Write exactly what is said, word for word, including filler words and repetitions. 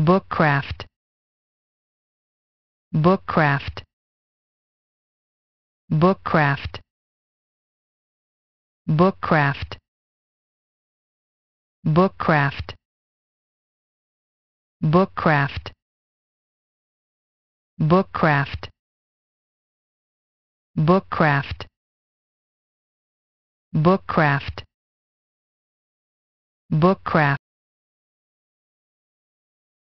bookcraft, bookcraft, bookcraft, bookcraft, bookcraft, bookcraft, bookcraft, bookcraft, bookcraft, bookcraft.